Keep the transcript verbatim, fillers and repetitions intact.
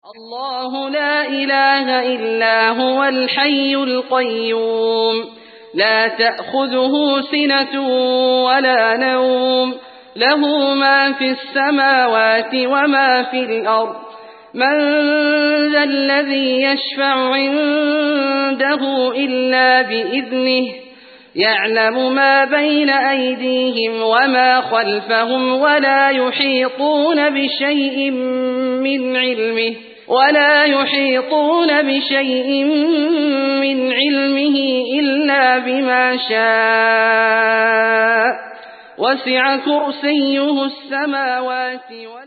الله لا إله إلا هو الحي القيوم لا تأخذه سنة ولا نوم له ما في السماوات وما في الأرض من ذا الذي يشفع عنده إلا بإذنه يعلم ما بين أيديهم وما خلفهم ولا يحيطون بشيء من علمه ولا يحيطون بشيء من علمه إلا بما شاء وسع كرسيه السماوات والأرض